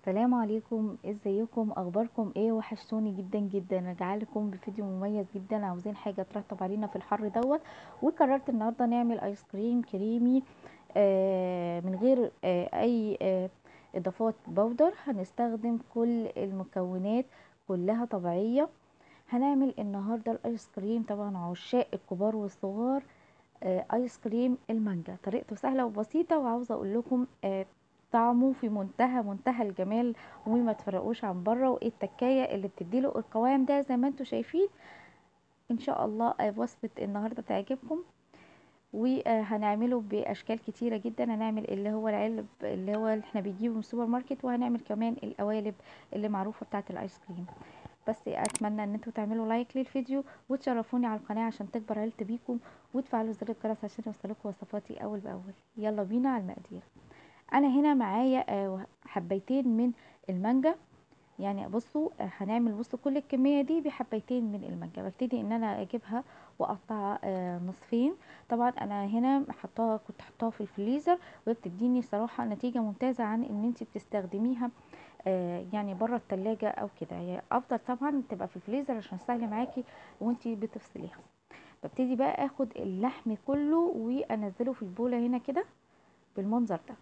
السلام عليكم، ازيكم؟ اخباركم ايه؟ وحشتوني جدا جدا. راجعه لكم بفيديو مميز جدا. عاوزين حاجه ترطب علينا في الحر دوت. وقررت النهارده نعمل ايس كريم كريمي من غير اي اضافات بودر. هنستخدم كل المكونات كلها طبيعيه. هنعمل النهارده الايس كريم، طبعا عشاق الكبار والصغار. ايس كريم المانجا طريقته سهله وبسيطه، وعاوزه اقول لكم طعمه في منتهى الجمال، وما تفرقوش عن بره. وايه التكايه اللي بتديله القوام ده زي ما انتم شايفين. ان شاء الله وصفه النهارده تعجبكم. وهنعمله باشكال كتيره جدا. هنعمل اللي هو العلب اللي هو اللي احنا بنجيبه من السوبر ماركت، وهنعمل كمان القوالب اللي معروفه بتاعه الايس كريم. بس اتمنى ان انتوا تعملوا لايك للفيديو وتشرفوني على القناه عشان تكبر عيلتي بيكم، وتفعلوا زر الجرس عشان يوصلكوا وصفاتي اول باول. يلا بينا على المقادير. انا هنا معايا حبيتين من المانجا. يعني بصوا بصوا كل الكميه دي بحبيتين من المانجا. ببتدي ان انا اجيبها واقطعها نصفين. طبعا انا هنا كنت حطاها في الفريزر، وبتديني صراحه نتيجه ممتازه عن ان انت بتستخدميها يعني بره التلاجة او كده. هي افضل طبعا تبقى في الفريزر عشان سهل معاكي وانتي بتفصليها. ببتدي بقى اخد اللحم كله وانزله في البوله هنا كده بالمنظر ده.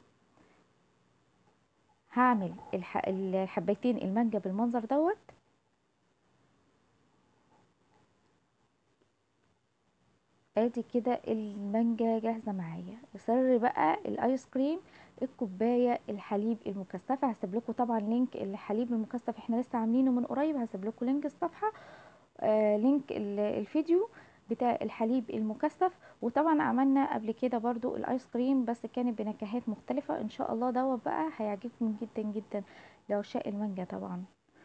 هعمل الحبيتين المانجا بالمنظر دوت. ادي كده المانجا جاهزه معايا. سر بقى الايس كريم، الكوبايه الحليب المكثفه. هسيب لكم طبعا لينك الحليب المكثف، احنا لسه عاملينه من قريب. هسيب لكم لينك الصفحه، لينك الفيديو بتاع الحليب المكثف. وطبعا عملنا قبل كده برضو الايس كريم، بس كانت بنكهات مختلفه. ان شاء الله دوت بقى هيعجبكم جدا جدا لعشاق المانجا طبعا.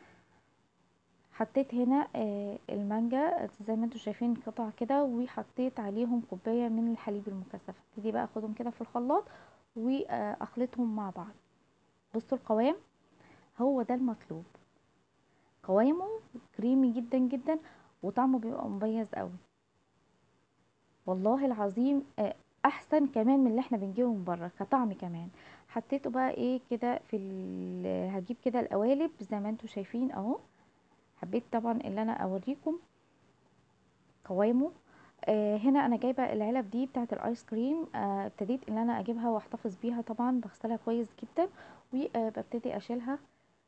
حطيت هنا المانجا زي ما انتم شايفين قطع كده، وحطيت عليهم كوبايه من الحليب المكثف. ابتدي بقى اخدهم كده في الخلاط واخلطهم مع بعض. بصوا القوام، هو ده المطلوب. قوامه كريمي جدا جدا، وطعمه بيبقى مميز قوي والله العظيم. احسن كمان من اللي احنا بنجيبه من بره كطعم كمان. حطيته بقى ايه كده هجيب كده القوالب زي ما انتم شايفين اهو. حبيت طبعا اللي انا اوريكم قوامه. هنا انا جايبه العلب دي بتاعه الايس كريم. ابتديت ان انا اجيبها واحتفظ بيها، طبعا بغسلها كويس جدا وببتدي اشيلها.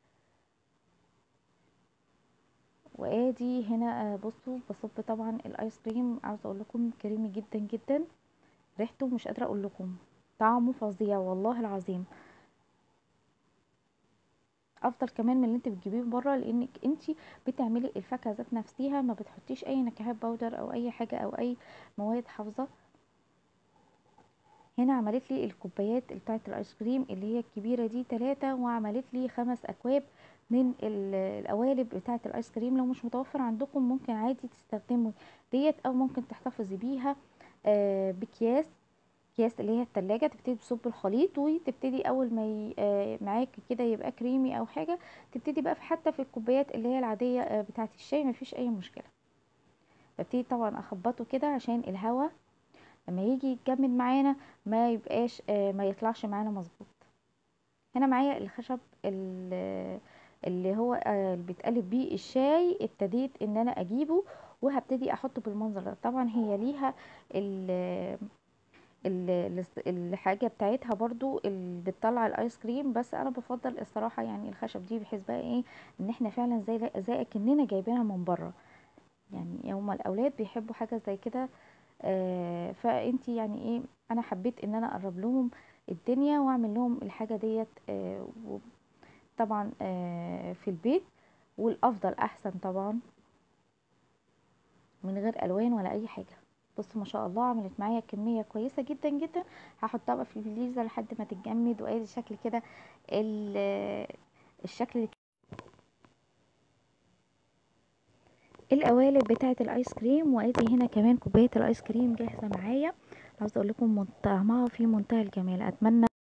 وادي هنا بصوا بصب طبعا الايس كريم. عاوزه اقول لكم كريمي جدا جدا، ريحته مش قادره اقول لكم، طعمه فظيع والله العظيم. افضل كمان من اللي انت بتجيبيه من بره، لانك انت بتعملي الفاكهه ذات نفسها، ما بتحطيش اي نكهات باودر او اي حاجه او اي مواد حافظه. هنا عملت لي الكوبايات بتاعه الايس كريم اللي هي الكبيره دي 3، وعملت لي 5 اكواب من القوالب بتاعه الايس كريم. لو مش متوفر عندكم ممكن عادي تستخدموا ديت، او ممكن تحتفظي بيها بكياس. اكياس اللي هي التلاجة. تبتدي تصب الخليط، وتبتدي اول ما معاكي كده يبقى كريمي او حاجه، تبتدي بقى حتى في الكوبايات اللي هي العاديه بتاعه الشاي، مفيش اي مشكله. ببتدي طبعا اخبطه كده عشان الهواء لما يجي يتجمد معانا ما يبقاش ما يطلعش معانا مظبوط. هنا معايا الخشب اللي هو اللي بيتقلب بيه الشاي. ابتديت ان انا اجيبه وهبتدي احطه بالمنظر ده. طبعا هي ليها الحاجه بتاعتها برضو اللي بتطلع الايس كريم، بس انا بفضل الصراحه يعني الخشب دي، بحيث بقى ايه ان احنا فعلا زي كأننا جايبينها من بره. يعني هما الاولاد بيحبوا حاجه زي كده. فانتي يعني ايه، انا حبيت ان انا اقرب لهم الدنيا واعمل لهم الحاجه ديت طبعا في البيت. والافضل احسن طبعا من غير الوان ولا اي حاجه. بصوا ما شاء الله عملت معايا كميه كويسه جدا جدا. هحطها بقى في الفريزر لحد ما تتجمد. وادي شكل كده الشكل القوالب بتاعه الايس كريم. وادي هنا كمان كوبايه الايس كريم جاهزه معايا. عاوزه اقول لكم طعمها في منتهى الجمال. اتمنى